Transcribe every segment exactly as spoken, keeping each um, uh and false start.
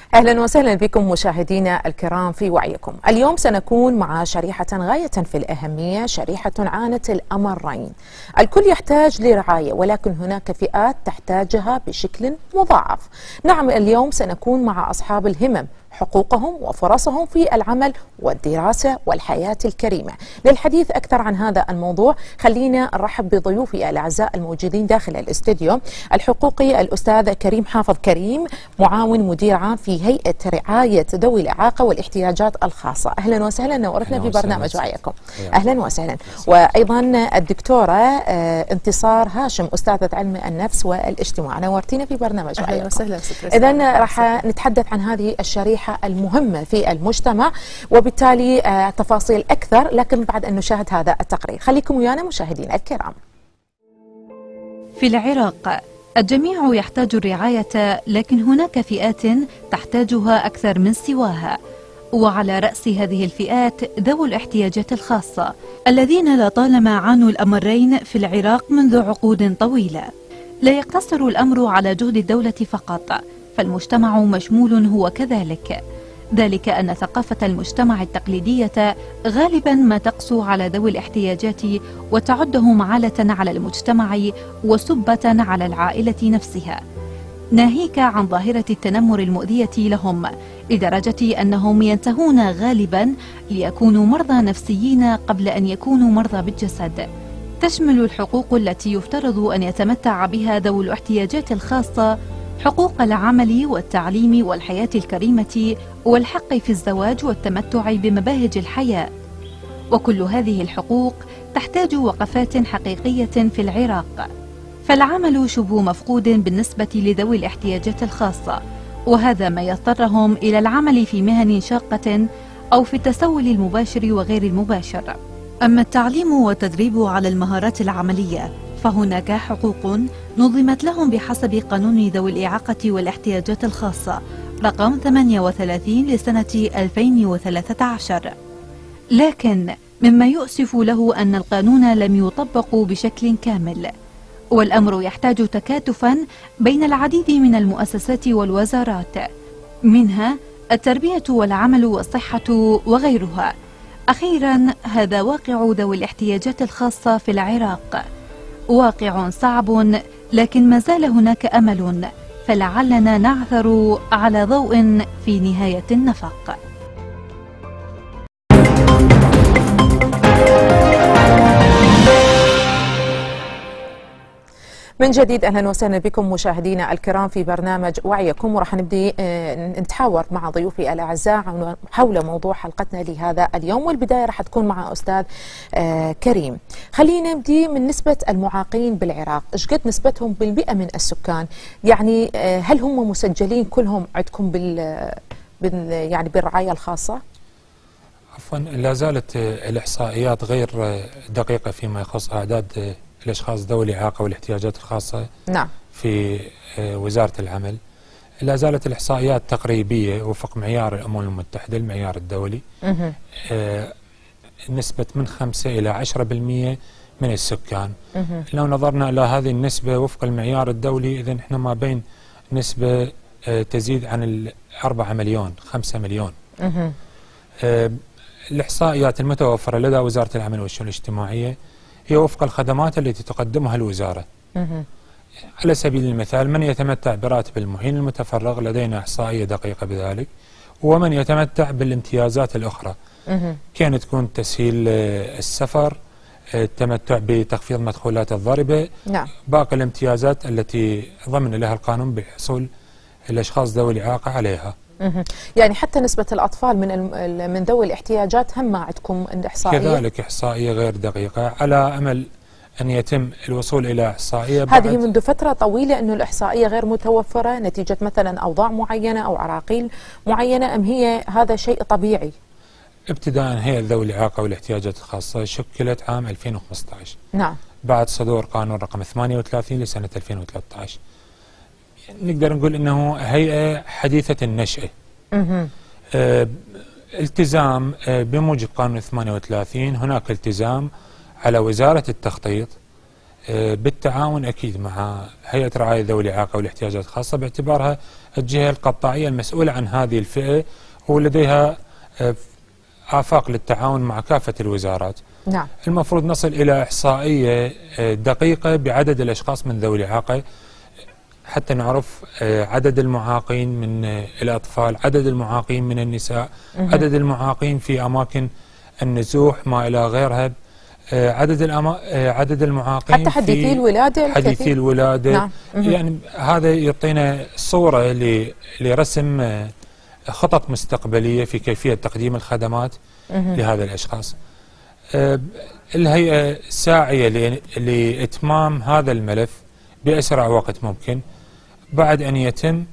أهلا وسهلا بكم مشاهدينا الكرام في وعيكم. اليوم سنكون مع شريحة غاية في الأهمية، شريحة عانت الأمرين. الكل يحتاج لرعاية، ولكن هناك فئات تحتاجها بشكل مضاعف. نعم، اليوم سنكون مع أصحاب الهمم، حقوقهم وفرصهم في العمل والدراسة والحياة الكريمة. للحديث أكثر عن هذا الموضوع خلينا نرحب بضيوفي الأعزاء الموجودين داخل الاستوديو. الحقوقي الأستاذ كريم حافظ كريم، معاون مدير عام في هيئة رعاية ذوي الإعاقة والاحتياجات الخاصة. أهلا وسهلا، نورتنا في برنامج وعيكم. أهلا وسهلا. وأيضا الدكتورة انتصار هاشم، أستاذة علم النفس والاجتماع، نورتينا في برنامج وعيكم. أهلا وسهلا. إذن راح نتحدث عن هذه الشريحة المهمة في المجتمع، وبالتالي آه تفاصيل أكثر، لكن بعد أن نشاهد هذا التقرير. خليكم ويانا مشاهدينا الكرام. في العراق الجميع يحتاج الرعاية، لكن هناك فئات تحتاجها أكثر من سواها، وعلى رأس هذه الفئات ذوي الاحتياجات الخاصة الذين لطالما عانوا الأمرين في العراق منذ عقود طويلة. لا يقتصر الأمر على جهد الدولة فقط، فالمجتمع مشمول هو كذلك، ذلك أن ثقافة المجتمع التقليدية غالبا ما تقسو على ذوي الاحتياجات وتعدهم عالة على المجتمع وسبة على العائلة نفسها، ناهيك عن ظاهرة التنمر المؤذية لهم، لدرجة أنهم ينتهون غالبا ليكونوا مرضى نفسيين قبل أن يكونوا مرضى بالجسد. تشمل الحقوق التي يفترض أن يتمتع بها ذوي الاحتياجات الخاصة حقوق العمل والتعليم والحياة الكريمة والحق في الزواج والتمتع بمباهج الحياة، وكل هذه الحقوق تحتاج وقفات حقيقية في العراق. فالعمل شبه مفقود بالنسبة لذوي الاحتياجات الخاصة، وهذا ما يضطرهم إلى العمل في مهن شاقة أو في التسول المباشر وغير المباشر. أما التعليم والتدريب على المهارات العملية فهناك حقوق نظمت لهم بحسب قانون ذوي الإعاقة والاحتياجات الخاصة رقم ثمانية وثلاثين لسنة ألفين وثلاثة عشر، لكن مما يؤسف له أن القانون لم يطبق بشكل كامل، والأمر يحتاج تكاتفا بين العديد من المؤسسات والوزارات، منها التربية والعمل والصحة وغيرها. أخيرا، هذا واقع ذوي الاحتياجات الخاصة في العراق، واقع صعب، لكن ما زال هناك أمل، فلعلنا نعثر على ضوء في نهاية النفق. من جديد اهلا وسهلا بكم مشاهدينا الكرام في برنامج وعيكم، وراح نبدي نتحاور مع ضيوفي الاعزاء حول موضوع حلقتنا لهذا اليوم، والبدايه راح تكون مع استاذ كريم. خلينا نبدي من نسبه المعاقين بالعراق، ايش قد نسبتهم بالمئة من السكان؟ يعني هل هم مسجلين كلهم عندكم بال يعني بالرعايه الخاصه؟ عفوا، لا زالت الاحصائيات غير دقيقه فيما يخص اعداد الأشخاص ذوي الإعاقة والاحتياجات الخاصة. نعم. في وزارة العمل لا زالت الإحصائيات تقريبية وفق معيار الأمم المتحدة، المعيار الدولي. آه نسبة من خمسة إلى عشرة بالمئة من السكان. مه. لو نظرنا إلى هذه النسبة وفق المعيار الدولي، إذن إحنا ما بين نسبة آه تزيد عن الأربعة مليون، خمسة مليون. آه الإحصائيات المتوفرة لدى وزارة العمل والشؤون الاجتماعية هي وفق الخدمات التي تقدمها الوزارة. مه. على سبيل المثال، من يتمتع براتب المعين المتفرغ لدينا إحصائية دقيقة بذلك، ومن يتمتع بالامتيازات الأخرى. مه. كانت تكون تسهيل السفر، التمتع بتخفيض مدخولات الضريبة. نعم. باقي الامتيازات التي ضمن لها القانون بحصول الأشخاص ذوي الإعاقة عليها. يعني حتى نسبة الأطفال من من ذوي الاحتياجات هم ما عندكم الإحصائية؟ كذلك إحصائية غير دقيقة، على أمل أن يتم الوصول إلى إحصائية. هذه منذ فترة طويلة أنه الإحصائية غير متوفرة نتيجة مثلا أوضاع معينة أو عراقيل معينة، أم هي هذا شيء طبيعي؟ ابتداء هي ذوي الإعاقة والاحتياجات الخاصة شكلت عام ألفين وخمسة عشر. نعم. بعد صدور قانون رقم ثمانية وثلاثين لسنة ألفين وثلاثة عشر. نقدر نقول أنه هيئة حديثة النشأة. آه التزام آه بموجب قانون ثمانية وثلاثين، هناك التزام على وزارة التخطيط آه بالتعاون أكيد مع هيئة رعاية ذوي الإعاقة والاحتياجات الخاصة، باعتبارها الجهة القطاعية المسؤولة عن هذه الفئة ولديها آفاق للتعاون مع كافة الوزارات. نعم. المفروض نصل إلى إحصائية دقيقة بعدد الأشخاص من ذوي الإعاقة حتى نعرف عدد المعاقين من الأطفال، عدد المعاقين من النساء، عدد المعاقين في أماكن النزوح ما إلى غيرها، عدد الأما... عدد المعاقين حتى حديثي الولادة، حديثي الولادة. نعم. يعني هذا يعطينا صورة ل... لرسم خطط مستقبلية في كيفية تقديم الخدمات مه. لهذا الأشخاص. الهيئة ساعية ل... لإتمام هذا الملف بأسرع وقت ممكن بعد أن يتم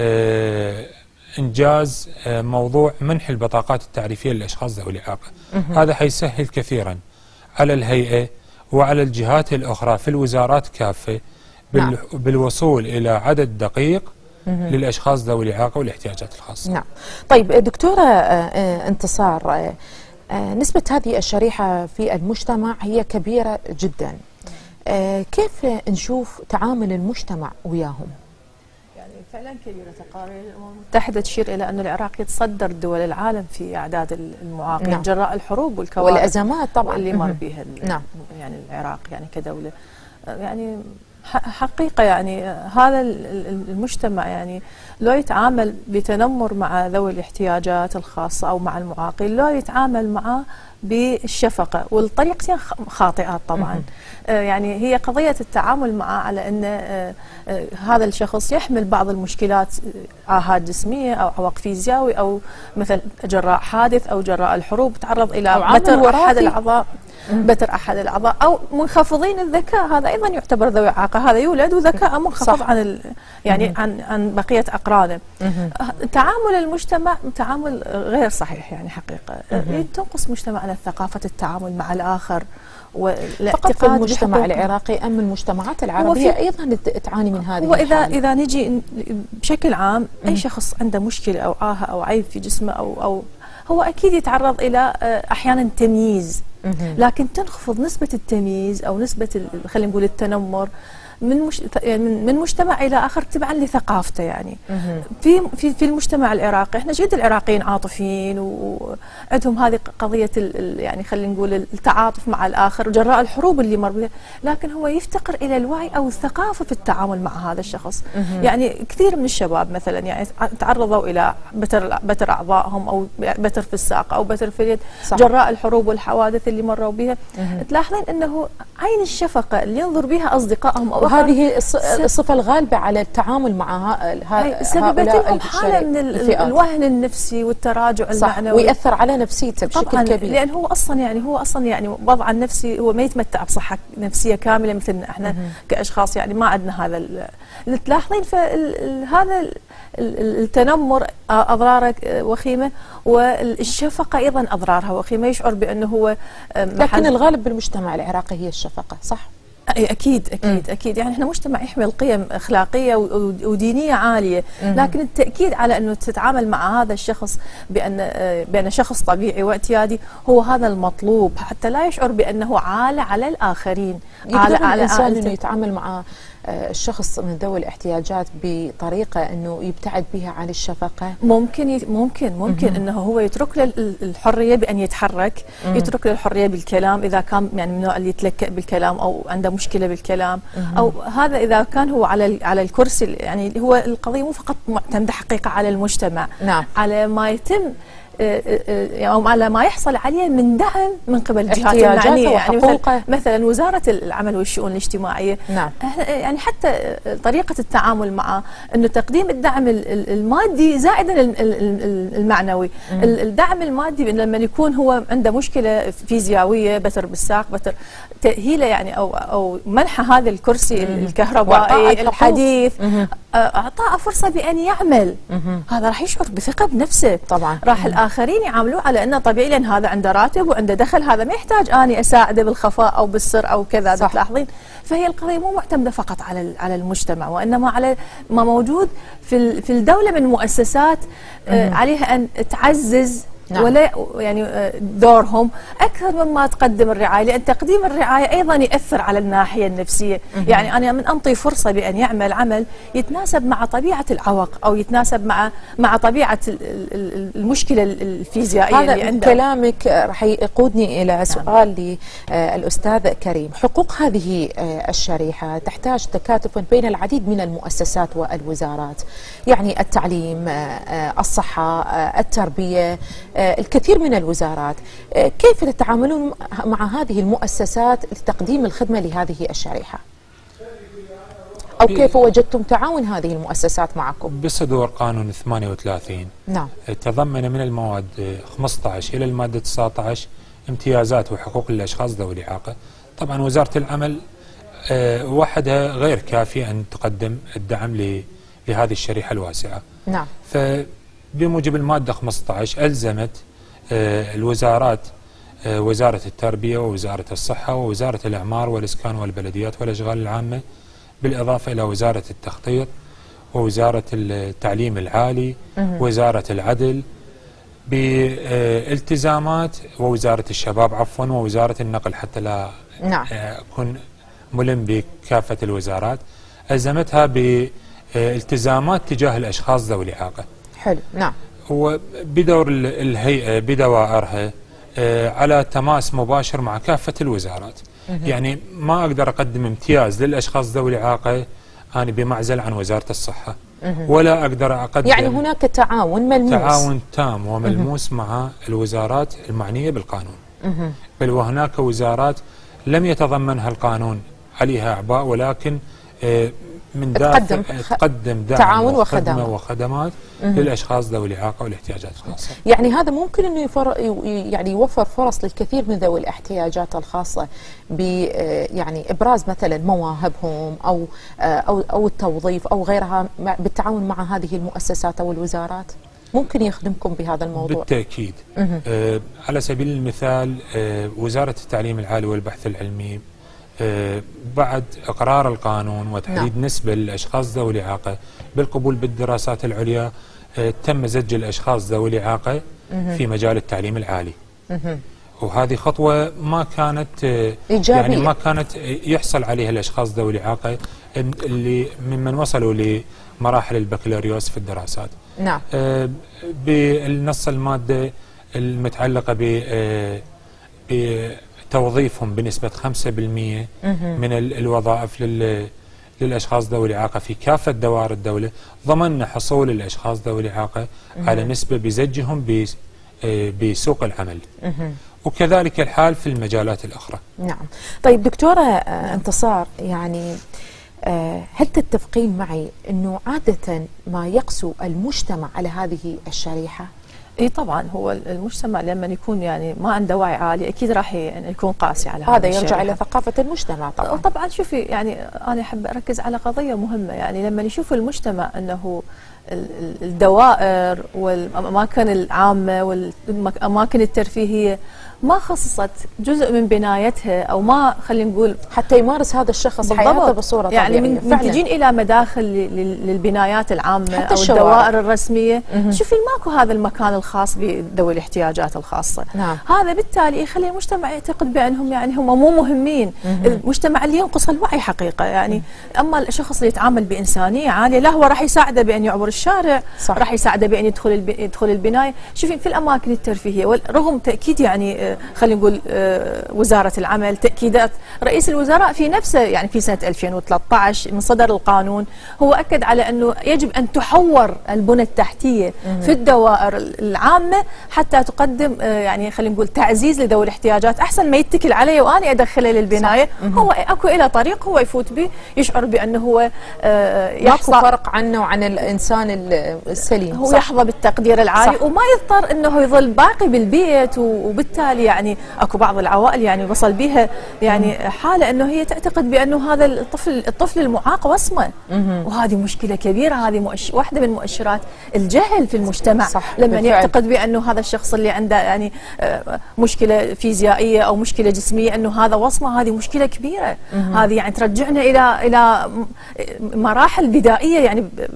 إنجاز موضوع منح البطاقات التعريفية للأشخاص ذوي الإعاقة. هذا حيسهل كثيرا على الهيئة وعلى الجهات الأخرى في الوزارات كافة بال... نعم. بالوصول إلى عدد دقيق للأشخاص ذوي الإعاقة والاحتياجات الخاصة. نعم. طيب دكتورة انتصار، نسبة هذه الشريحة في المجتمع هي كبيرة جدا، كيف نشوف تعامل المجتمع وياهم؟ يعني فعلا كبيرة. تقارير الأمم المتحدة تشير إلى أن العراق يتصدر دول العالم في أعداد المعاقين نعم. جراء الحروب والكوارث والأزمات طبعا اللي مر بها نعم. يعني العراق يعني كدولة. يعني حقيقة يعني هذا المجتمع يعني لو يتعامل بتنمر مع ذوي الاحتياجات الخاصة أو مع المعاقين، لو يتعامل معه بالشفقة والطريقتين خاطئات طبعا. آه يعني هي قضية التعامل معه على أن آه آه هذا الشخص يحمل بعض المشكلات، آهات جسمية أو عوق فيزيائي أو مثل جراء حادث أو جراء الحروب تعرض إلى بتر أحد الأعضاء بتر أحد الأعضاء أو منخفضين الذكاء، هذا أيضا يعتبر ذوي إعاقة، هذا يولد وذكاء منخفض عن ال يعني عن عن بقية أقرانه. تعامل المجتمع تعامل غير صحيح يعني حقيقة. تنقص مجتمعنا ثقافة التعامل مع الآخر فقط في المجتمع العراقي أم المجتمعات العربية أيضا تعاني من هذه وإذا الحالة. إذا نجي بشكل عام أي شخص عنده مشكلة أو عاهة أو عيب في جسمه أو أو هو أكيد يتعرض إلى أحيانا تمييز، لكن تنخفض نسبة التمييز أو نسبة خلينا نقول التنمر من مش من مجتمع الى اخر تبعا لثقافته. يعني في في في المجتمع العراقي احنا جد العراقيين عاطفيين وعندهم هذه قضيه يعني خلينا نقول التعاطف مع الاخر جراء الحروب اللي مر بها، لكن هو يفتقر الى الوعي او الثقافه في التعامل مع هذا الشخص. يعني كثير من الشباب مثلا يعني تعرضوا الى بتر بتر اعضائهم او بتر في الساق او بتر في اليد جراء الحروب والحوادث اللي مروا بها. تلاحظين انه عين الشفقه اللي ينظر بها اصدقائهم او وهذه الصفة الغالبة على التعامل مع هؤلاء سببت لهم حالة من الوهن النفسي والتراجع المعنوي، ويأثر على نفسيته بشكل كبير، لأن هو أصلا يعني هو أصلا يعني وضعه النفسي هو ما يتمتع بصحة نفسية كاملة مثلنا احنا كأشخاص، يعني ما عندنا هذا. تلاحظين فهذا التنمر أضراره وخيمة، والشفقة أيضا أضرارها وخيمة، يشعر بأنه هو لكن الغالب بالمجتمع العراقي هي الشفقة، صح؟ أكيد أكيد أكيد. يعني إحنا مجتمع يحمل قيم أخلاقية ودينية عالية، لكن التأكيد على أنه تتعامل مع هذا الشخص بأن بأنه شخص طبيعي واعتيادي هو هذا المطلوب، حتى لا يشعر بأنه عالة على الآخرين. على على الإنسان أنه يتعامل مع الشخص من ذوي الاحتياجات بطريقة أنه يبتعد بها عن الشفقة. ممكن ممكن ممكن أنه هو يترك له الحرية بأن يتحرك، يترك له الحرية بالكلام إذا كان يعني من النوع اللي يتلكأ بالكلام أو عنده مشكلة بالكلام، أو هذا إذا كان هو على على الكرسي. يعني هو القضية مو فقط معتمدة حقيقة على المجتمع، نعم. على ما يتم أو على ما يحصل عليه من دعم من قبل الجهات المعنية، يعني مثلا, مثلا وزارة العمل والشؤون الاجتماعية. نعم. يعني حتى طريقة التعامل مع أنه تقديم الدعم المادي زائدا المعنوي. مم. الدعم المادي لما يكون هو عنده مشكلة فيزيائية، بتر بالساق، بتر تأهيله يعني أو أو منحه هذا الكرسي مم. الكهربائي الحديث، أعطاه فرصة بأن يعمل. مم. هذا راح يشعر بثقة بنفسه طبعا. راح الآخرين يعاملوه على أنه طبيعي لأن هذا عنده راتب وعنده دخل، هذا ما يحتاج أني أساعده بالخفاء أو بالسر أو كذا. تلاحظين فهي القضية مو معتمدة فقط على على المجتمع، وإنما على ما موجود في في الدولة من مؤسسات آه عليها أن تعزز نعم. ولا يعني دورهم اكثر مما تقدم الرعايه، لان تقديم الرعايه ايضا ياثر على الناحيه النفسيه، يعني انا من انطي فرصه بان يعمل عمل يتناسب مع طبيعه العوق او يتناسب مع مع طبيعه المشكله الفيزيائيه هذا اللي عنده. كلامك راح يقودني الى سؤال للاستاذ كريم. حقوق هذه الشريحه تحتاج تكاتف بين العديد من المؤسسات والوزارات، يعني التعليم، الصحه، التربيه، الكثير من الوزارات. كيف تتعاملون مع هذه المؤسسات لتقديم الخدمة لهذه الشريحة؟ أو كيف وجدتم تعاون هذه المؤسسات معكم؟ بصدور قانون ثمانية وثلاثين نعم تضمن من المواد خمسة عشر إلى المادة تسعة عشر امتيازات وحقوق للأشخاص ذوي الإعاقة. طبعا وزارة العمل وحدها غير كافية أن تقدم الدعم لهذه الشريحة الواسعة. نعم. فبموجب المادة خمسة عشر ألزمت الوزارات، وزارة التربية ووزارة الصحة ووزارة الإعمار والإسكان والبلديات والأشغال العامة، بالإضافة إلى وزارة التخطيط ووزارة التعليم العالي ووزارة العدل بالتزامات، ووزارة الشباب عفوا ووزارة النقل، حتى لا نعم. أكون ملم بكافة الوزارات، ألزمتها بالتزامات تجاه الأشخاص ذوي الإعاقة. حلو. نعم. وبدور الهيئة بدوائرها على تماس مباشر مع كافة الوزارات. يعني ما أقدر أقدم امتياز للأشخاص ذوي الإعاقة أنا بمعزل عن وزارة الصحة، ولا أقدر أقدم، يعني هناك تعاون ملموس، تعاون تام وملموس مع الوزارات المعنية بالقانون. بل وهناك وزارات لم يتضمنها القانون عليها أعباء، ولكن من تقدم تقدم دعم تعاون وخدمات وخدمات للاشخاص ذوي الاعاقه والاحتياجات الخاصه. يعني هذا ممكن انه يفر يعني يوفر فرص للكثير من ذوي الاحتياجات الخاصه ب يعني ابراز مثلا مواهبهم او او او التوظيف او غيرها بالتعاون مع هذه المؤسسات او الوزارات. ممكن يخدمكم بهذا الموضوع؟ بالتاكيد. آه على سبيل المثال آه وزاره التعليم العالي والبحث العلمي آه بعد إقرار القانون وتحديد نعم. نسبة للأشخاص ذوي الإعاقة بالقبول بالدراسات العليا، آه تم زج الأشخاص ذوي الإعاقة في مجال التعليم العالي. وهذه خطوة ما كانت آه يعني ما كانت يحصل عليها الأشخاص ذوي الإعاقة اللي ممن وصلوا لمراحل البكالوريوس في الدراسات. نعم. آه بالنص المادة المتعلقة ب آه توظيفهم بنسبة خمسة بالمئة من الوظائف للأشخاص ذوي الإعاقة في كافة دوائر الدولة، ضمن حصول الأشخاص ذوي الإعاقة على نسبة بزجهم بسوق العمل، وكذلك الحال في المجالات الأخرى. نعم. طيب دكتورة انتصار، يعني هل تتفقين معي أنه عادة ما يقسو المجتمع على هذه الشريحة؟ اي طبعا، هو المجتمع لما يكون يعني ما عنده وعي عالي اكيد راح يكون قاسي على هذا. يرجع الى ثقافه المجتمع طبعا. طبعا شوفي، يعني انا احب اركز على قضيه مهمه، يعني لما يشوف المجتمع انه الدوائر والاماكن العامه والاماكن الترفيهيه ما خصصت جزء من بنايتها، او ما خلينا نقول حتى يمارس هذا الشخص حياته بصوره طبيعيه، يعني من تجين الى مداخل للبنايات العامه او الشوارع. الدوائر الرسميه، شوفي ماكو هذا المكان الخاص بذوي الاحتياجات الخاصه. نعم. هذا بالتالي يخلي المجتمع يعتقد بانهم يعني هم مو مهمين. مم. المجتمع اللي ينقص الوعي حقيقه، يعني مم. اما الشخص اللي يتعامل بانسانيه عاليه، لا هو راح يساعده بان يعبر الشارع، صح. راح يساعده بان يدخل الب... يدخل البنايه. شوفي في الاماكن الترفيهيه، رغم تاكيد يعني خلينا نقول وزاره العمل، تاكيدات رئيس الوزراء في نفسه، يعني في سنه ألفين وثلاثة عشر من صدر القانون، هو اكد على انه يجب ان تحور البنى التحتيه مم. في الدوائر العامه حتى تقدم يعني خلينا نقول تعزيز لذوي الاحتياجات، احسن ما يتكل عليه وانا ادخله للبنايه. هو اكو الى طريق هو يفوت به، يشعر بانه هو يحصى فرق عنه وعن الانسان السليم، هو صح. يحظى بالتقدير العالي، صح. وما يضطر انه يظل باقي بالبيت، وبالتالي يعني اكو بعض العوائل يعني وصل بها يعني حاله انه هي تعتقد بانه هذا الطفل الطفل المعاق وصمه، وهذه مشكله كبيره. هذه مؤش... واحده من مؤشرات الجهل في المجتمع، صح. لما يعتقد بانه هذا الشخص اللي عنده يعني مشكله فيزيائيه او مشكله جسميه انه هذا وصمه، هذه مشكله كبيره. هذه يعني ترجعنا الى الى مراحل بدائيه، يعني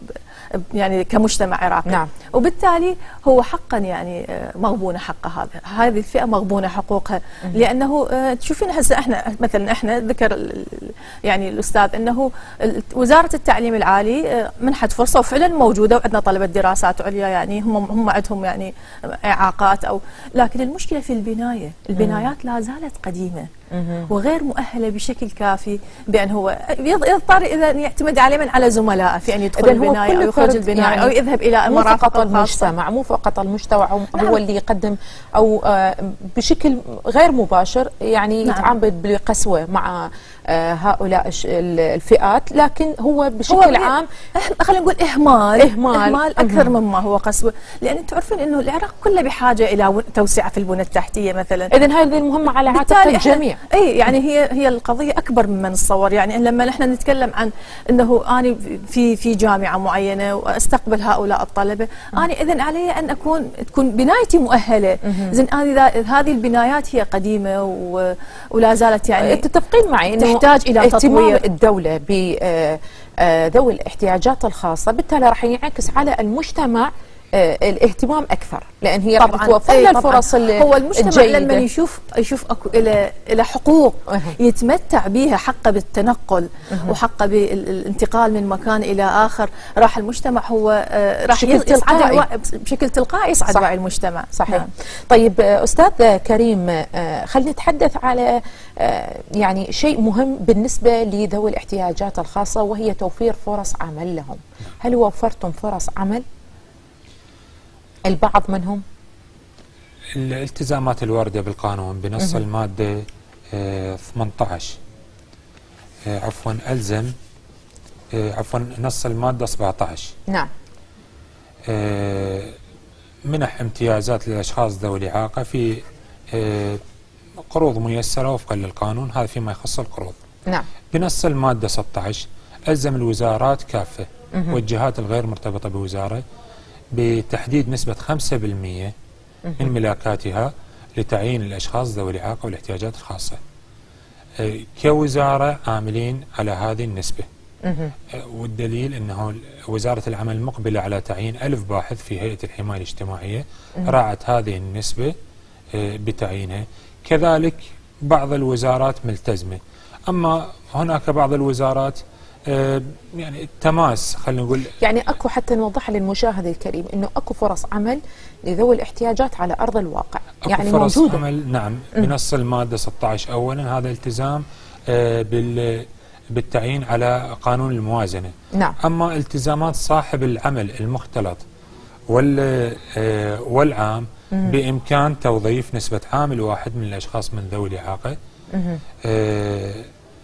يعني كمجتمع عراقي. نعم. وبالتالي هو حقا يعني مغبونه حقه، هذا هذه الفئه مغبونه حقوقها، لانه تشوفين هسه احنا مثلا احنا ذكر يعني الاستاذ انه وزاره التعليم العالي منحت فرصه وفعلا موجوده، وعندنا طلبه دراسات عليا يعني هم هم عندهم يعني اعاقات او، لكن المشكله في البنايه، البنايات لا زالت قديمه وغير مؤهله بشكل كافي، بان هو يضطر اذا يعتمد على من على زملائه في ان يدخل البنايه او يخرج البنايه يعني او يذهب الى المرافق فقط المجتمع، مو فقط المجتمع هو نعم. اللي يقدم او بشكل غير مباشر يعني نعم. يتعامل بقسوه مع هؤلاء الفئات، لكن هو بشكل هو عام خلينا نقول اهمال اهمال, إهمال اكثر مما هو قسوه، لان انتم تعرفون انه العراق كله بحاجه الى توسعه في البنى التحتيه مثلا. اذا هذه المهمه على عاتق الجميع. اي يعني هي هي القضيه اكبر مما نتصور، يعني لما نحن نتكلم عن انه انا في في جامعه معينه واستقبل هؤلاء الطلبه، انا اذا علي ان اكون تكون بنايتي مؤهله. زين هذه البنايات هي قديمه ولا زالت يعني تتفقين معي انه تحتاج الى تطوير. الدوله ب ذوي الاحتياجات الخاصه بالتالي راح ينعكس على المجتمع الاهتمام اكثر، لان هي راح توفر له الفرص هو المجتمع الجيدة. لما يشوف يشوف اكو الى الى حقوق يتمتع بها، حقه بالتنقل وحقه بالانتقال من مكان الى اخر، راح المجتمع هو راح يصعد بشكل تلقائي يصعد وعي المجتمع. صحيح. نعم. طيب استاذ كريم، خلينا نتحدث على يعني شيء مهم بالنسبه لذوي الاحتياجات الخاصه، وهي توفير فرص عمل لهم. هل وفرتم فرص عمل البعض منهم؟ الالتزامات الواردة بالقانون بنص المادة آه ثمانية عشر آه عفوا ألزم آه عفوا نص المادة سبعة عشر. نعم. آه منح امتيازات للأشخاص ذوي الإعاقة في آه قروض ميسرة وفقا للقانون، هذا فيما يخص القروض. نعم. بنص المادة ستة عشر ألزم الوزارات كافة والجهات الغير مرتبطة بوزارة بتحديد نسبة خمسة بالمئة من ملاكاتها لتعيين الأشخاص ذوي الإعاقة والاحتياجات الخاصة. كوزارة عاملين على هذه النسبة، والدليل أنه وزارة العمل مقبلة على تعيين ألف باحث في هيئة الحماية الاجتماعية، راعت هذه النسبة بتعيينها. كذلك بعض الوزارات ملتزمة، أما هناك بعض الوزارات آه يعني التماس، خلينا نقول يعني اكو، حتى نوضحها للمشاهد الكريم انه اكو فرص عمل لذوي الاحتياجات على ارض الواقع، أكو يعني فرص موجوده عمل. نعم. بنص الماده ستة عشر اولا هذا التزام آه بال بالتعيين على قانون الموازنه. نعم. اما التزامات صاحب العمل المختلط وال آه والعام مم. بامكان توظيف نسبه عامل واحد من الاشخاص من ذوي الاعاقه. آه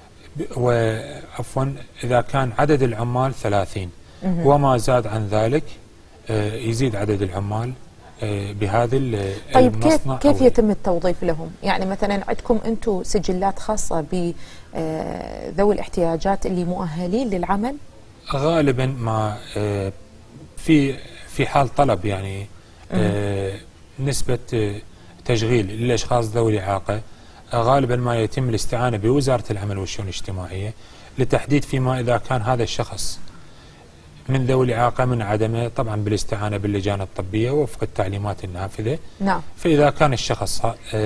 وعفوا إذا كان عدد العمال ثلاثين وما زاد عن ذلك يزيد عدد العمال بهذه طيب المصنع. كيف كيف يتم التوظيف لهم؟ يعني مثلا عندكم أنتم سجلات خاصة بذوي الاحتياجات اللي مؤهلين للعمل؟ غالبا ما في في حال طلب يعني نسبة تشغيل للأشخاص ذوي الإعاقة، غالبا ما يتم الاستعانة بوزارة العمل والشؤون الاجتماعية لتحديد فيما إذا كان هذا الشخص من ذوي الإعاقة من عدمه، طبعا بالاستعانة باللجان الطبية وفق التعليمات النافذة. نعم. فإذا كان الشخص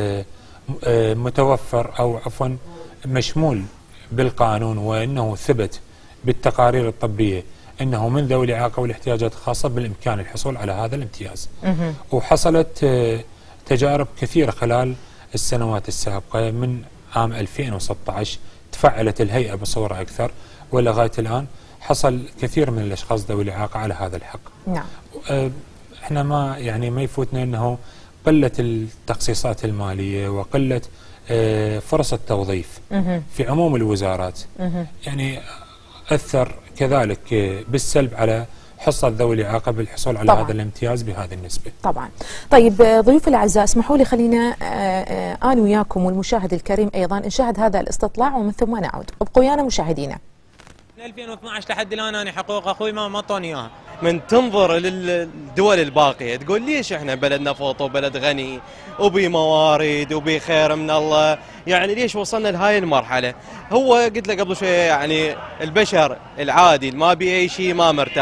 متوفر أو عفوا مشمول بالقانون وأنه ثبت بالتقارير الطبية أنه من ذوي الإعاقة والاحتياجات الخاصة، بالإمكان الحصول على هذا الامتياز. مه. وحصلت تجارب كثيرة خلال السنوات السابقة، من عام ألفين وستة عشر تفعلت الهيئة بصورة أكثر، ولغاية الآن حصل كثير من الأشخاص ذوي الإعاقة على هذا الحق. نعم. احنا ما يعني ما يفوتنا أنه قلة التخصيصات المالية وقلة اه فرص التوظيف مه. في عموم الوزارات مه. يعني أثر كذلك بالسلب على حصة ذوي الإعاقة بالحصول على طبعاً. هذا الامتياز بهذه النسبة. طبعا. طيب ضيوف الأعزاء، اسمحوا لي خلينا أنا وياكم والمشاهد الكريم أيضا نشاهد هذا الاستطلاع ومن ثم نعود. ابقوا ويانا مشاهدينا. من ألفين واثناعش لحد الآن أنا حقوق أخوي ما مطوني إياها. من تنظر للدول الباقية تقول ليش إحنا بلدنا فوط وبلد غني وبي موارد وبي خير من الله، يعني ليش وصلنا لهاي المرحلة؟ هو قلت لك قبل شوية يعني البشر العادي ما بي أي شيء ما مرتاح،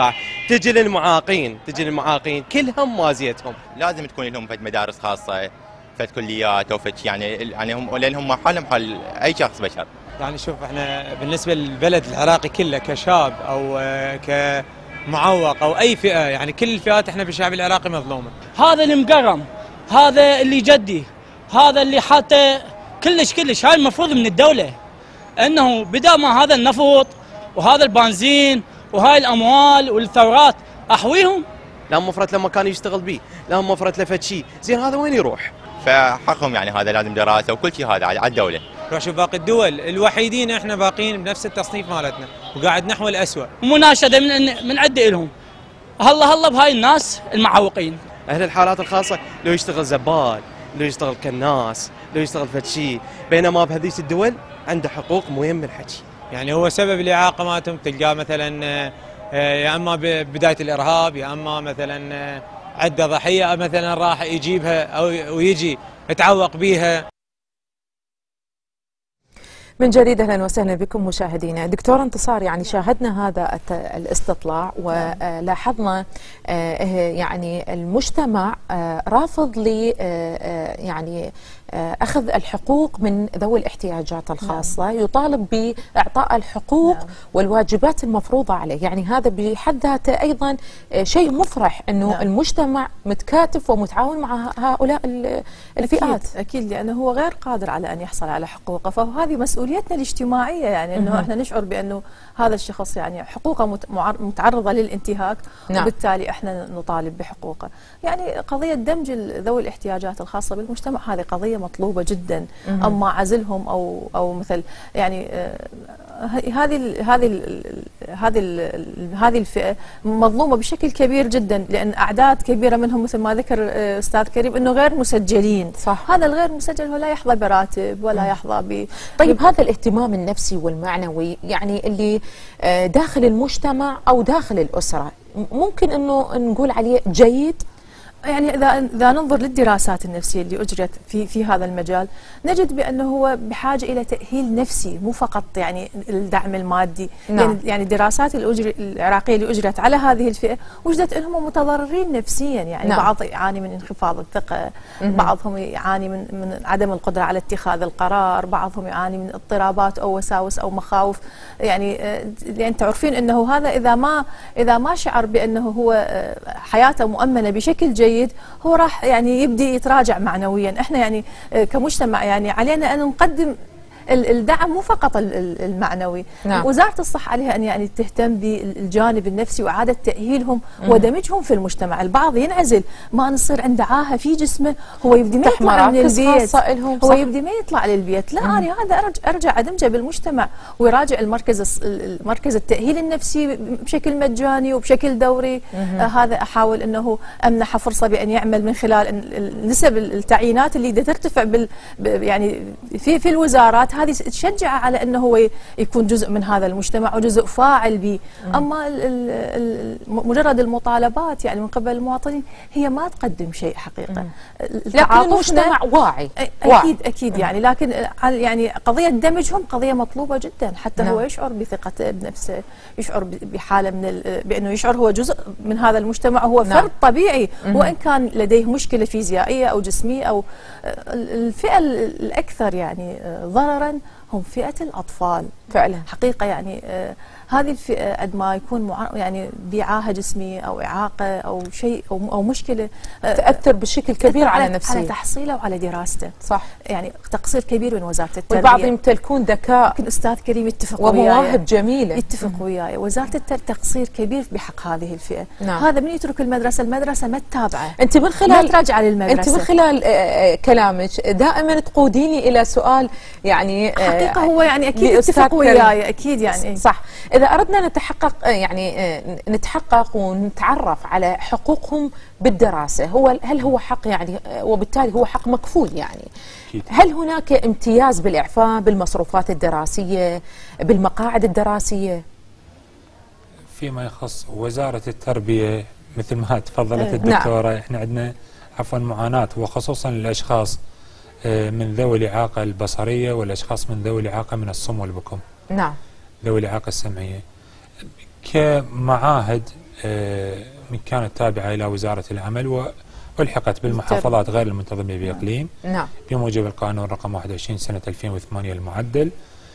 تجي للمعاقين تجي للمعاقين كلهم موازيتهم. لازم تكون لهم فد مدارس خاصه، فد كليات او فد يعني يعني هم لان هم حالهم حال اي شخص بشر. يعني شوف احنا بالنسبه للبلد العراقي كله كشاب او كمعوق او اي فئه، يعني كل الفئات احنا بالشعب العراقي مظلومه. هذا المقرم، هذا اللي جدي، هذا اللي حتى كلش كلش هاي المفروض من الدوله انه بدأ ما هذا النفط وهذا البنزين وهاي الاموال والثورات احويهم. لا مفرط لما كان يشتغل بيه، لا مفرط لفت شيء، زين هذا وين يروح؟ فحقهم يعني هذا لازم دراسه وكل شيء هذا على الدوله. روح شوف باقي الدول الوحيدين احنا باقيين بنفس التصنيف مالتنا وقاعد نحو الأسوأ. مناشده من من عندي لهم هلا هلا بهاي الناس المعوقين. اهل الحالات الخاصه لو يشتغل زبال، لو يشتغل كناس، لو يشتغل فد شيء، بينما بهذيك الدول عنده حقوق مو يم الحكي. يعني هو سبب الاعاقه مالتهم تلقاه مثلا يا اما بدايه الارهاب، يا اما مثلا عنده ضحيه مثلا راح يجيبها او ويجي يتعوق بيها. من جديد اهلا وسهلا بكم مشاهدينا. دكتور انتصار، يعني شاهدنا هذا الاستطلاع ولاحظنا يعني المجتمع رافض ل يعني أخذ الحقوق من ذوي الاحتياجات الخاصة، نعم. يطالب بإعطاء الحقوق نعم. والواجبات المفروضة عليه. يعني هذا بحد ذاته أيضا شيء مفرح أنه نعم. المجتمع متكاتف ومتعاون مع هؤلاء الفئات. أكيد, أكيد لأنه هو غير قادر على أن يحصل على حقوقه، فهذه مسؤوليتنا الاجتماعية، يعني أنه مه. احنا نشعر بأنه هذا الشخص يعني حقوقه متعرضة للانتهاك، نعم. وبالتالي احنا نطالب بحقوقه. يعني قضية دمج ذوي الاحتياجات الخاصة بالمجتمع هذه قضية مطلوبة جدا، مم. أما عزلهم أو أو مثل يعني هذه هذه هذه هذه الفئة مظلومة بشكل كبير جدا، لأن أعداد كبيرة منهم مثل ما ذكر أستاذ كريم أنه غير مسجلين. صح. هذا الغير مسجل هو لا يحظى براتب ولا مم. يحظى ب. طيب هذا الاهتمام النفسي والمعنوي يعني اللي داخل المجتمع أو داخل الأسرة ممكن أنه نقول عليه جيد؟ يعني اذا اذا ننظر للدراسات النفسيه اللي اجرت في في هذا المجال نجد بانه هو بحاجه الى تاهيل نفسي، مو فقط يعني الدعم المادي. نعم. يعني يعني الدراسات العراقيه اللي اجرت على هذه الفئه وجدت انهم متضررين نفسيا، يعني نعم. بعض يعاني من انخفاض الثقه، مم. بعضهم يعاني من من عدم القدره على اتخاذ القرار، بعضهم يعاني من اضطرابات او وساوس او مخاوف. يعني يعني تعرفين انه هذا اذا ما اذا ما شعر بانه هو حياته مؤمنه بشكل جيد هو راح يعني يبدي يتراجع معنويا. احنا يعني كمجتمع يعني علينا ان نقدم الدعم مو فقط المعنوي. نعم. وزارة الصحة عليها أن يعني تهتم بالجانب النفسي وإعادة تأهيلهم مم. ودمجهم في المجتمع. البعض ينعزل، ما نصير عنده عاهة في جسمه، هو يبدي ما يطلع من البيت، هو يبدي ما يطلع للبيت، لا أنا هذا أرجع, أرجع أدمجه بالمجتمع ويراجع المركز المركز التأهيل النفسي بشكل مجاني وبشكل دوري. آه هذا أحاول أنه أمنحه فرصة بأن يعمل من خلال نسب التعيينات اللي ترتفع بال يعني في في الوزارات، هذه تشجع على انه هو يكون جزء من هذا المجتمع وجزء فاعل به. اما ال ال مجرد المطالبات يعني من قبل المواطنين هي ما تقدم شيء حقيقه. لكن المجتمع واعي. اكيد واعي. اكيد يعني لكن يعني قضيه دمجهم قضيه مطلوبه جدا، حتى نعم. هو يشعر بثقته بنفسه، يشعر بحاله من بانه يشعر هو جزء من هذا المجتمع وهو نعم. فرد طبيعي، وان كان لديه مشكله فيزيائيه او جسميه. او الفئه الاكثر يعني ضررا هم فئة الأطفال فعلا حقيقة. يعني آه هذه الفئة قد ما يكون مع يعني بعاهة جسمية أو إعاقة أو شيء أو, أو مشكلة آه تأثر بشكل كبير على, على نفسيته، على تحصيله وعلى دراسته. صح. يعني تقصير كبير من وزارة التربية. والبعض يمتلكون ذكاء، يمكن أستاذ كريم يتفق وياي ومواهب جميلة، يتفق وياي. وزارة التربية تقصير كبير بحق هذه الفئة. نعم. هذا من يترك المدرسة، المدرسة ما تتابعه، أنت من خلال ما تراجع للمدرسة. أنت من خلال آه كلامك دائما تقوديني إلى سؤال يعني آه حقيقة هو يعني أكيد يتفق وياي أكيد يعني صح. إذا أردنا نتحقق يعني نتحقق ونتعرف على حقوقهم بالدراسة، هو هل هو حق يعني وبالتالي هو حق مكفول يعني أكيد. هل هناك امتياز بالإعفاء بالمصروفات الدراسية بالمقاعد الدراسية؟ فيما يخص وزارة التربية مثل ما تفضلت الدكتورة، نعم. احنا عندنا عفوا معاناة وخصوصا الأشخاص من ذوي الإعاقة البصرية والأشخاص من ذوي الإعاقة من الصم والبكم. نعم. ذوي الإعاقة السمعية كمعاهد من كانت تابعة إلى وزارة العمل والحقت بالمحافظات غير المنتظمة بإقليم نعم. بموجب القانون رقم واحد وعشرين سنة ألفين وثمانية المعدل.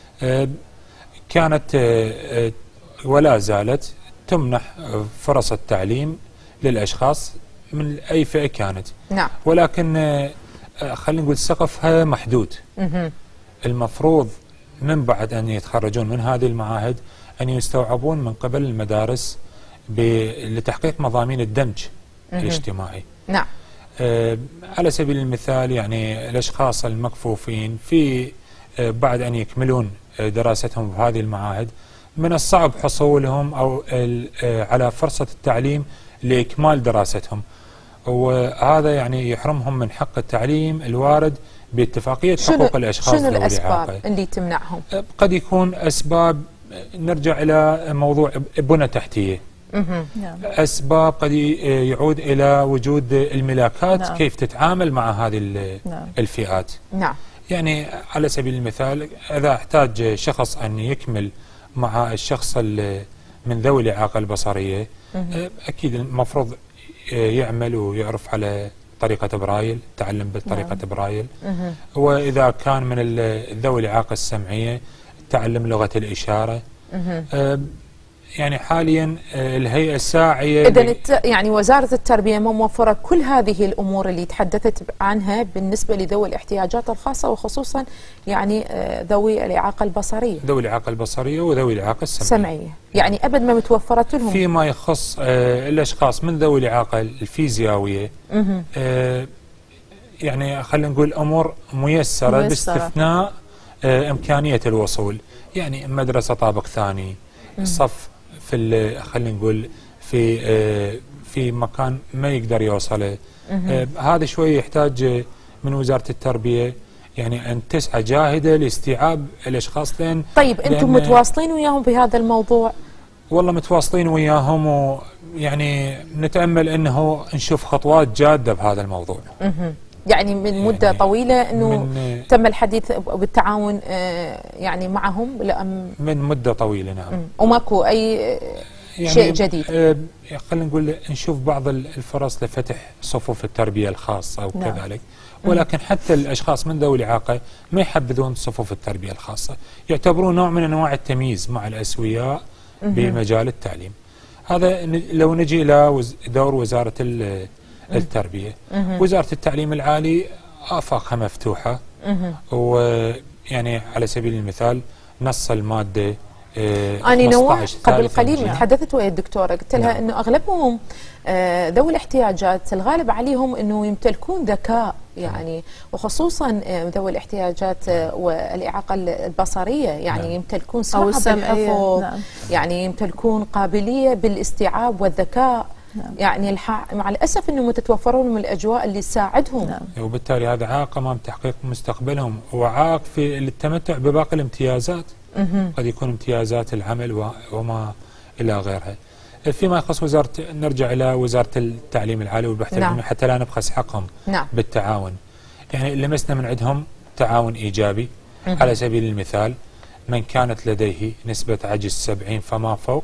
كانت ولا زالت تمنح فرص التعليم للأشخاص من أي فئة كانت. نعم. ولكن خلينا نقول سقفها محدود. مه. المفروض من بعد أن يتخرجون من هذه المعاهد أن يستوعبون من قبل المدارس لتحقيق مضامين الدمج مه. الاجتماعي. نعم. آه على سبيل المثال يعني الأشخاص المكفوفين في آه بعد أن يكملون آه دراستهم في هذه المعاهد من الصعب حصولهم أو آه على فرصة التعليم لإكمال دراستهم، وهذا يعني يحرمهم من حق التعليم الوارد باتفاقية حقوق الأشخاص شنو ذوي الإعاقة. الأسباب اللي تمنعهم؟ قد يكون أسباب، نرجع إلى موضوع بنى تحتية. مه. أسباب قد يعود إلى وجود الملاكات. نعم. كيف تتعامل مع هذه نعم. الفئات. نعم. يعني على سبيل المثال إذا احتاج شخص أن يكمل مع الشخص من ذوي الإعاقة البصرية مه. أكيد المفروض يعمل ويعرف على طريقة برايل، تعلم بطريقة نعم. برايل. مه. وإذا كان من ذوي الإعاقة السمعية تعلم لغة الإشارة. مه. يعني حاليا الهيئة الساعية إذن يعني وزارة التربية ما موفرة كل هذه الأمور اللي تحدثت عنها بالنسبة لذوي الاحتياجات الخاصة وخصوصا يعني ذوي الإعاقة البصرية. ذوي الإعاقة البصرية وذوي الإعاقة السمعية. سمعية يعني أبد ما متوفرت لهم. فيما يخص الأشخاص من ذوي الإعاقة الفيزيائية يعني خلينا نقول أمور ميسرة, ميسرة. باستثناء إمكانية الوصول، يعني مدرسة طابق ثاني، صف في خلينا نقول في في مكان ما يقدر يوصله. هذا شوي يحتاج من وزارة التربية يعني أن تسعى جاهدة لاستيعاب الأشخاص. لأن طيب أنتم متواصلين وياهم بهذا الموضوع؟ والله متواصلين وياهم، ويعني نتأمل أنه نشوف خطوات جادة بهذا الموضوع. يعني من مدة يعني طويلة أنه تم الحديث بالتعاون يعني معهم؟ لا من مدة طويلة نعم. وماكو أي يعني شيء جديد؟ آه خلينا نقول نشوف بعض الفرص لفتح صفوف التربية الخاصة أو نعم. كذلك، ولكن حتى الأشخاص من ذوي الإعاقة ما يحبذون صفوف التربية الخاصة، يعتبرون نوع من أنواع التمييز مع الأسوياء بمجال التعليم. هذا لو نجي إلى دور وزارة التربية. وزارة التعليم العالي آفاقها مفتوحة، ويعني على سبيل المثال نص المادة آه أنا نوع قبل قليل تحدثت ويا الدكتورة قلت لها نعم. أنه أغلبهم آه ذوي الاحتياجات الغالب عليهم أنه يمتلكون ذكاء يعني، وخصوصا آه ذوي الاحتياجات آه والإعاقة البصرية يعني نعم. يمتلكون سرعة بالحفظ نعم. يعني يمتلكون قابلية بالاستيعاب والذكاء نعم. يعني الح... مع الأسف أنه ما تتوفر لهم الأجواء اللي تساعدهم نعم. وبالتالي هذا عائق أمام تحقيق مستقبلهم، وعائق في التمتع بباقي الامتيازات. مه. قد يكون امتيازات العمل وما إلى غيرها. فيما يخص وزارة، نرجع إلى وزارة التعليم العالي والبحث نعم. العلمي حتى لا نبخس حقهم نعم. بالتعاون. يعني لمسنا من عندهم تعاون إيجابي. مه. على سبيل المثال من كانت لديه نسبة عجز سبعين فما فوق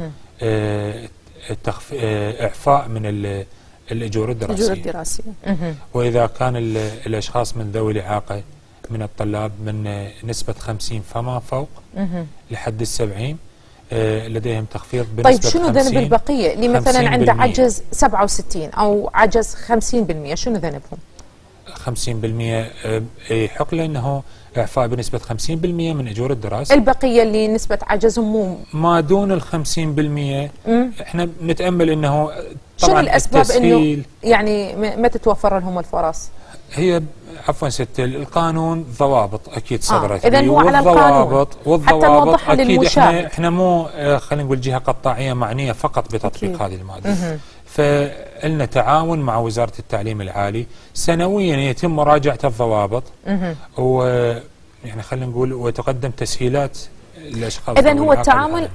آه التخف... آه إعفاء من الأجور الدراسية. الأجور الدراسية. وإذا كان الأشخاص من ذوي الإعاقة من الطلاب من نسبة خمسين فما فوق مه. لحد السبعين آه لديهم تخفيض بنسبة طيب شنو ذنب البقية اللي مثلا عنده عجز سبعة وستين أو عجز خمسين بالمئة شنو ذنبهم؟ خمسين بالمئة آه يحق له أنه إعفاء بنسبة خمسين بالمئة من أجور الدراسة. البقية اللي نسبة عجزهم مو ما دون ال خمسين بالمئة احنا نتأمل أنه طبعا شنو الأسباب أنه يعني ما تتوفر لهم الفرص؟ هي عفوا ست القانون ضوابط اكيد صدرت آه. اذا هو على القانون والضوابط اكيد احنا احنا مو خلينا نقول جهه قطاعيه معنيه فقط بتطبيق أكيد. هذه الماده. فلنا تعاون مع وزاره التعليم العالي سنويا يتم مراجعه الضوابط و يعني خلينا نقول وتقدم تسهيلات الاشخاص. اذا هو التعامل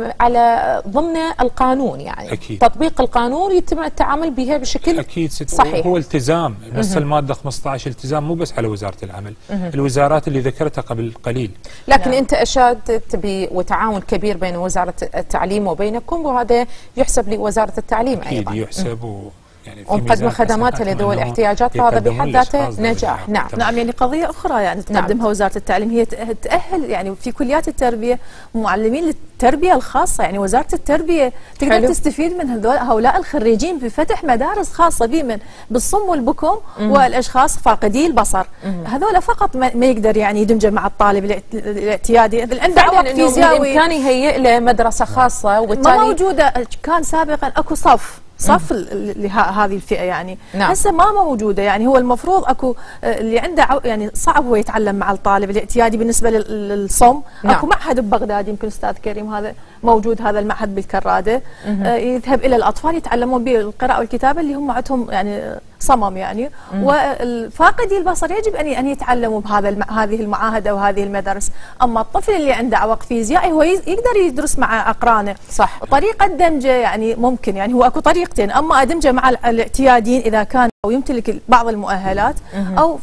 على ضمن القانون، يعني أكيد. تطبيق القانون يتم التعامل بها بشكل اكيد صحيح. هو التزام نص الماده خمسة عشر التزام مو بس على وزاره العمل، الوزارات اللي ذكرتها قبل قليل. لكن نعم. انت اشدت وتعاون كبير بين وزاره التعليم وبينكم، وهذا يحسب لوزاره التعليم أكيد ايضا. اكيد يحسب و يعني ومقدمة خدماتها لذوي الاحتياجات، فهذا بحد ذاته نجاح. نعم نعم يعني قضية أخرى يعني تقدمها نعم. وزارة التعليم هي تأهل يعني في كليات التربية معلمين للتربية الخاصة، يعني وزارة التربية تقدر حلو. تستفيد من هؤلاء الخريجين بفتح مدارس خاصة بمن بالصم والبكم مم. والأشخاص فاقدي البصر، هذول فقط ما يقدر يعني يدمج مع الطالب الاعتيادي اللي عنده عوق فيزيائي، بإمكانه يهيئ له مدرسة خاصة وبالتالي ما موجودة. كان سابقا أكو صف صف لهذه الفئه يعني نعم. هسه ما موجوده، يعني هو المفروض اكو اللي عنده يعني صعب هو يتعلم مع الطالب الاعتيادي بالنسبه للصم نعم. اكو معهد ببغداد يمكن استاذ كريم هذا موجود، هذا المعهد بالكراده آه يذهب الى الاطفال يتعلمون بالقراءه والكتابه اللي هم عندهم يعني صمم يعني مم. والفاقدي البصر يجب ان ان يتعلموا بهذا الم... هذه المعاهد او هذه المدارس، اما الطفل اللي عنده عوق فيزيائي هو يقدر يدرس مع اقرانه صح. طريقه دمجه يعني ممكن يعني هو اكو طريقتين، اما ادمجه مع الاعتياديين اذا كان او يمتلك بعض المؤهلات مم. او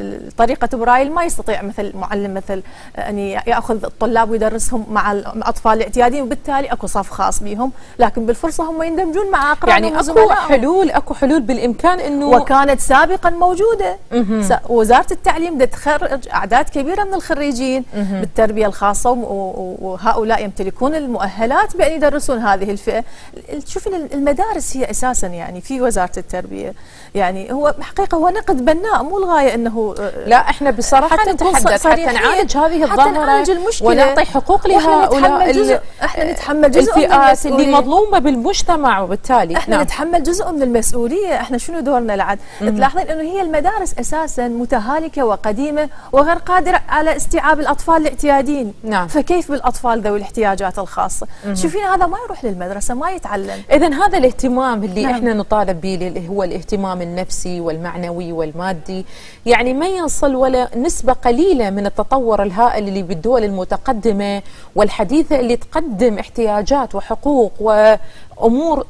طريقه برايل ما يستطيع مثل معلم مثل ان ياخذ الطلاب ويدرسهم مع الاطفال الاعتياديين، وبالتالي اكو صف خاص بهم، لكن بالفرصه هم يندمجون مع اقرانهم يعني اكو حلول اكو حلول بالامكان انه وكانت سابقا موجوده. وزاره التعليم تخرج اعداد كبيره من الخريجين مم. بالتربيه الخاصه، وهؤلاء يمتلكون المؤهلات بان يدرسون هذه الفئه. شوفي المدارس هي اساسا يعني في وزاره التربيه يعني هو حقيقه هو نقد بناء، مو الغايه انه لا احنا بصراحه حتى نتحدث حتى نعالج هذه الظاهره ونعطي حقوق لهؤلاء احنا نتحمل جزء الفئات اللي مظلومه بالمجتمع، وبالتالي احنا نعم. نتحمل جزء من المسؤوليه. احنا شنو دورنا العد؟ تلاحظين انه هي المدارس اساسا متهالكه وقديمه وغير قادره على استيعاب الاطفال الاعتياديين نعم. فكيف بالاطفال ذوي الاحتياجات الخاصه؟ شوفين هذا ما يروح للمدرسه ما يتعلم. اذا هذا الاهتمام اللي نعم. احنا نطالب به اللي هو الاهتمام النفسي والمعنوي والمادي، يعني ما يصل ولا نسبه قليله من التطور الهائل اللي بالدول المتقدمه والحديثه اللي تقدم احتياجات وحقوق وامور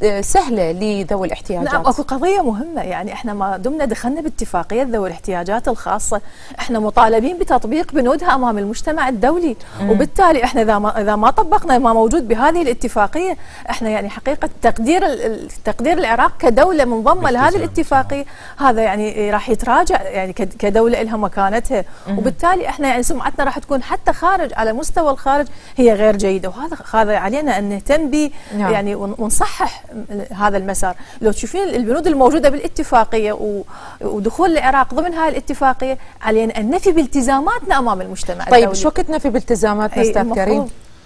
سهله لذوي الاحتياجات. نعم اكو قضيه مهمه، يعني احنا ما دمنا دخلنا باتفاقيه ذوي الاحتياجات الخاصه، احنا مطالبين بتطبيق بنودها امام المجتمع الدولي، مم. وبالتالي احنا اذا ما اذا ما طبقنا ما موجود بهذه الاتفاقيه، احنا يعني حقيقه تقدير تقدير العراق كدوله منضمه لهذه الاتفاقيه هذا يعني راح يتراجع، يعني كدوله لها مكانتها، مم. وبالتالي احنا يعني سمعتنا راح تكون حتى خارج على مستوى الخارج هي غير جيده، وهذا هذا علينا ان نهتم به نعم. يعني ونصحح هذا المسار. لو تشوفين البنود الموجوده بالاتفاقيه ودخول العراق ضمن هذه الاتفاقيه علينا ان نفي بالتزاماتنا امام المجتمع طيب الدولي. شو وقت نفي بالتزاماتنا استاذ كريم؟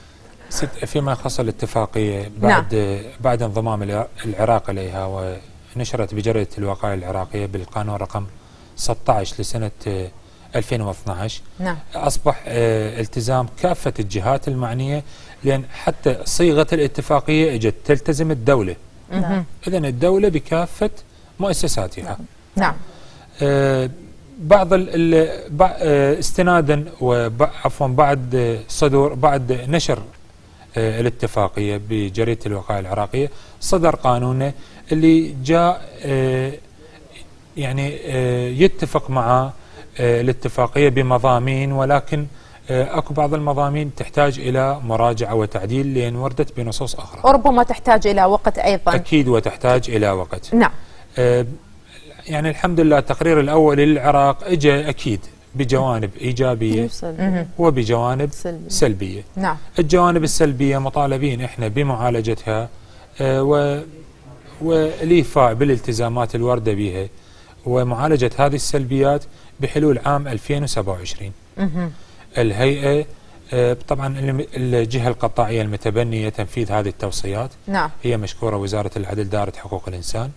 فيما يخص الاتفاقيه بعد نعم. بعد انضمام العراق اليها ونشرت بجريده الوقائع العراقيه بالقانون رقم ستة عشر لسنه ألفين واثني عشر نعم. اصبح اه التزام كافه الجهات المعنيه، لان حتى صيغه الاتفاقيه اجت تلتزم الدوله. نعم. اذا الدوله بكافه مؤسساتها. نعم. نعم. آه بعض ال اه استنادا عفوا بعد صدور بعد نشر اه الاتفاقيه بجريده الوقائع العراقيه صدر قانون اللي جاء اه يعني اه يتفق مع الاتفاقية بمضامين، ولكن اكو بعض المضامين تحتاج الى مراجعة وتعديل لان وردت بنصوص اخرى، وربما تحتاج الى وقت ايضا. اكيد وتحتاج الى وقت. نعم. آه يعني الحمد لله التقرير الاول للعراق اجى اكيد بجوانب ايجابية وبجوانب سلبية. سلبية. نعم. الجوانب السلبية مطالبين احنا بمعالجتها آه و والايفاء بالالتزامات الواردة بها ومعالجة هذه السلبيات بحلول عام ألفين وسبعة وعشرين. الهيئة طبعا الجهة القطاعية المتبنية تنفيذ هذه التوصيات نعم. هي مشكورة وزارة العدل دارة حقوق الإنسان،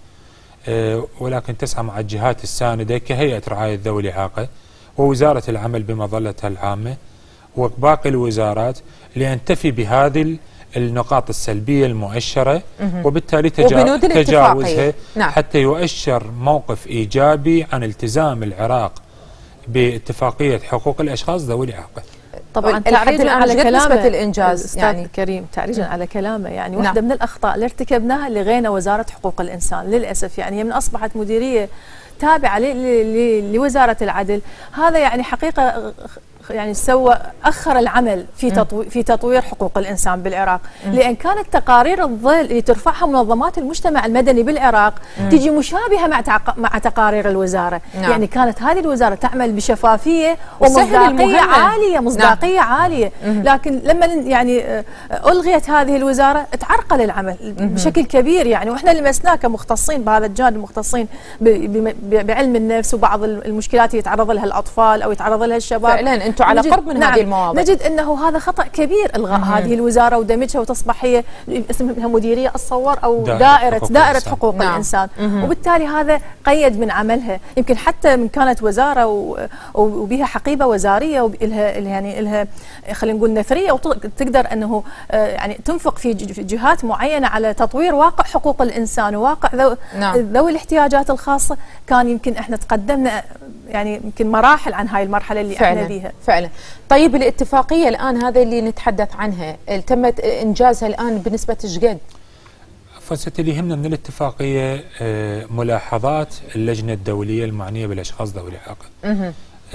ولكن تسعى مع الجهات الساندة كهيئة رعاية ذوي الإعاقة ووزارة العمل بمظلتها العامة وباقي الوزارات لينتفي بهذه النقاط السلبية المؤشرة وبالتالي تجا... تجاوزها نعم. حتى يؤشر موقف إيجابي عن التزام العراق باتفاقية حقوق الأشخاص ذوي الإعاقة. طبعا تعريجا على كلامه نسبة الإنجاز أستاذ يعني كريم، تعريجا على كلامه يعني نعم. واحدة من الأخطاء اللي ارتكبناها لغينا وزارة حقوق الإنسان للأسف، يعني هي من أصبحت مديرية تابعة لوزارة العدل، هذا يعني حقيقة يعني سوى أخر العمل في تطوير في تطوير حقوق الإنسان بالعراق، لأن كانت تقارير الظل اللي ترفعها منظمات المجتمع المدني بالعراق مم. تجي مشابهة مع مع تقارير الوزارة، نعم. يعني كانت هذه الوزارة تعمل بشفافية ومصداقية عالية، مصداقية نعم. عالية، مم. لكن لما يعني ألغيت هذه الوزارة تعرقل العمل مم. بشكل كبير يعني، واحنا لمسناه كمختصين بهذا الجانب، مختصين بعلم النفس وبعض المشكلات يتعرض لها الأطفال أو يتعرض لها الشباب فعلا على قرب من نعم هذه المواضيع. نجد انه هذا خطأ كبير الغاء مم. هذه الوزاره ودمجها وتصبح هي اسمها مديريه اتصور او دائره دائره حقوق, دائرة الإنسان. حقوق نعم. الانسان مم. وبالتالي هذا قيد من عملها، يمكن حتى من كانت وزاره وبها حقيبه وزاريه ولها يعني لها خلينا نقول نثريه وتقدر انه يعني تنفق في جهات معينه على تطوير واقع حقوق الانسان وواقع ذو نعم. ذوي الاحتياجات الخاصه، كان يمكن احنا تقدمنا يعني يمكن مراحل عن هاي المرحله اللي فعلا احنا بيها. فعلا. طيب الاتفاقيه الان هذا اللي نتحدث عنها تمت انجازها الان بنسبه ايش قد؟ فست اللي يهمنا من الاتفاقيه ملاحظات اللجنه الدوليه المعنيه بالاشخاص ذوي الاعاقه.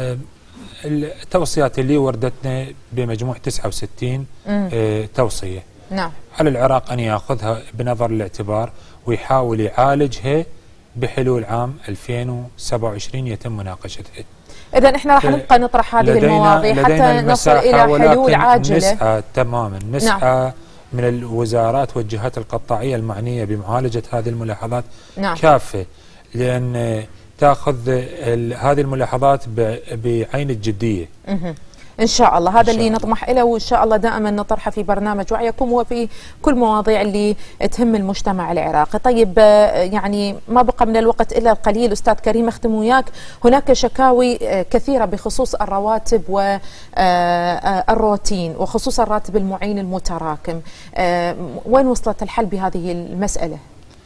التوصيات اللي وردتنا بمجموع تسعة وستين توصيه. نعم. على العراق ان ياخذها بنظر الاعتبار ويحاول يعالجها بحلول عام ألفين وسبعة وعشرين يتم مناقشتها. إذا احنا راح نبقى نطرح هذه المواضيع حتى نصل إلى حلول عاجلة. نسعى تماما نسعى نعم. من الوزارات والجهات القطاعية المعنية بمعالجة هذه الملاحظات نعم. كافة، لأن تأخذ هذه الملاحظات بعين الجدية. مه. إن شاء الله هذا اللي نطمح إليه، وإن شاء الله دائما نطرحه في برنامج وعيكم وفي كل مواضيع اللي تهم المجتمع العراقي. طيب يعني ما بقى من الوقت إلا القليل أستاذ كريم، أختم وياك. هناك شكاوي كثيرة بخصوص الرواتب والروتين وخصوص الراتب المعين المتراكم، وين وصلت الحل بهذه المسألة؟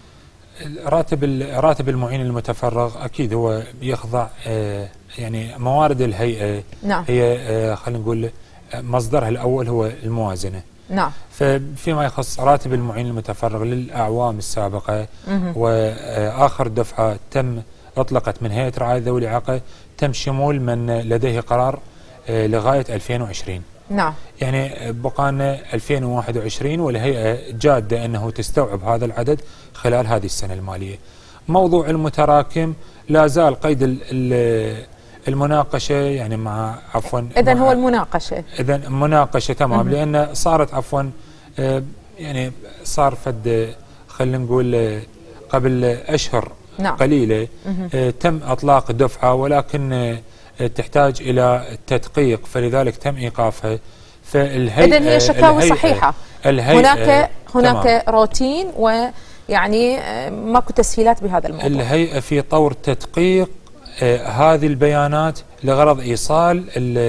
راتب راتب المعين المتفرغ اكيد هو يخضع يعني موارد الهيئه نعم. هي خلينا نقول مصدرها الاول هو الموازنه نعم. ففيما يخص راتب المعين المتفرغ للاعوام السابقه مه. واخر دفعه تم اطلقت من هيئه رعايه ذوي الاعاقه تم شمول من لديه قرار لغايه ألفين وعشرين. نعم. يعني بقانا ألفين وواحد وعشرين والهيئة جادة أنه تستوعب هذا العدد خلال هذه السنة المالية. موضوع المتراكم لا زال قيد المناقشة يعني مع عفوا إذن هو المناقشة إذن مناقشة تمام، لأن صارت عفوا يعني صار فد خلينا نقول قبل أشهر نعم. قليلة تم إطلاق دفعة ولكن تحتاج إلى تدقيق، فلذلك تم إيقافها. فالهيئة إذن هي شكاوى صحيحة. هناك هناك تمام. روتين ويعني ماكو تسهيلات بهذا الموضوع. الهيئة في طور تدقيق آه هذه البيانات لغرض إيصال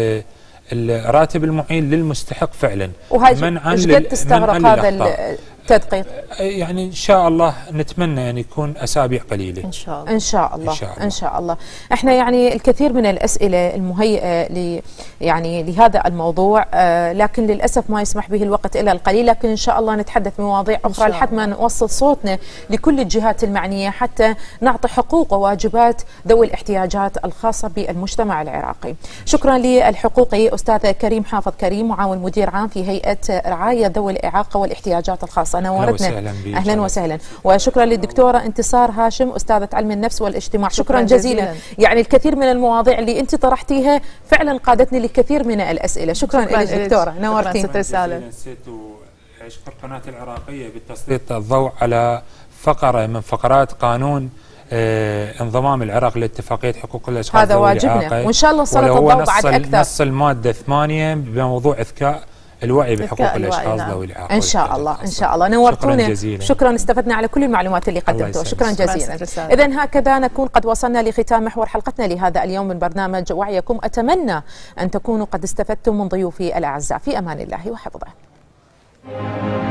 الراتب المعين للمستحق فعلا. وهذا ايش قد تستغرق هذا التدقيق؟ يعني ان شاء الله نتمنى يعني يكون اسابيع قليله ان شاء الله. ان شاء الله ان شاء الله, إن شاء الله. احنا يعني الكثير من الاسئله المهيئه ل يعني لهذا الموضوع، آه لكن للاسف ما يسمح به الوقت الا القليل، لكن ان شاء الله نتحدث بمواضيع اخرى لحد ما نوصل صوتنا لكل الجهات المعنيه حتى نعطي حقوق وواجبات ذوي الاحتياجات الخاصه بالمجتمع العراقي. شكرا للحقوقي استاذ كريم حافظ كريم، معاون مدير عام في هيئه رعايه ذوي الاعاقه والاحتياجات الخاصه، نورتنا. أهلا, أهلا وسهلا. وشكرا للدكتورة انتصار هاشم أستاذة علم النفس والاجتماع. شكرا, شكرا جزيلا. جزيلا. يعني الكثير من المواضيع اللي أنت طرحتيها فعلا قادتني لكثير من الأسئلة. شكرا, شكرا لك دكتورة، نورتين. أشكر قناة العراقية بتسليط الضوء على فقرة من فقرات قانون آه انضمام العراق لاتفاقية حقوق الأشخاص هذا واجبنا، وإن شاء الله سلط الضوء بعد أكثر. نص المادة ثمانية بموضوع إذكاء الوعي بحقوق الاشخاص ذوي الاعاقه. ان شاء الله ان شاء الله نورتونا. شكرا, شكرا استفدنا على كل المعلومات اللي قدمتوها. شكرا جزيلا. اذا هكذا نكون قد وصلنا لختام محور حلقتنا لهذا اليوم من برنامج وعيكم. اتمنى ان تكونوا قد استفدتم من ضيوفي الاعزاء. في امان الله وحفظه.